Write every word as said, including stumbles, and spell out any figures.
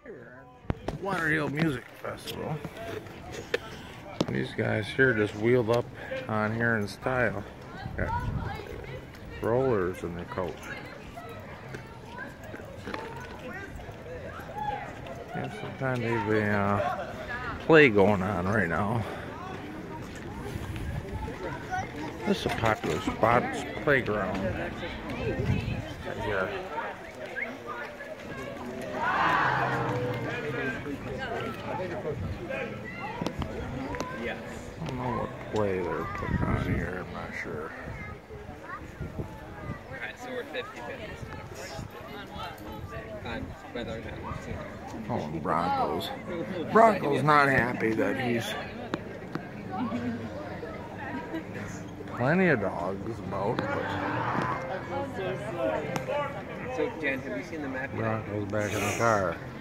Here at Waterhill Music Festival. These guys here just wheeled up on here in style. Got rollers in their coach. And some kind of a uh, play going on right now. This is a popular spot. It's a playground. Yeah. I don't know what play they're putting on here. I'm not sure. Alright, so we're fifty fifty. On whether or not we've seen it. Oh, Broncos. Broncos not happy that he's... Plenty of dogs about, but... So, Jen, have you seen the map yet? Broncos back in the car.